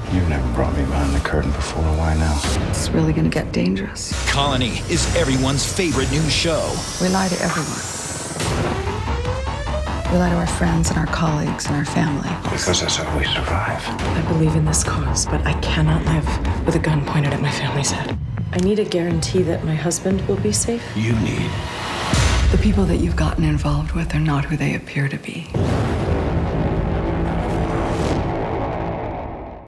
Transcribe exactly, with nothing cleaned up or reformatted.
You've never brought me behind the curtain before. Why now? It's really gonna get dangerous. Colony is everyone's favorite new show. We lie to everyone. We lie to our friends and our colleagues and our family. Because that's how we survive. I believe in this cause, but I cannot live with a gun pointed at my family's head. I need a guarantee that my husband will be safe. You need. The people that you've gotten involved with are not who they appear to be.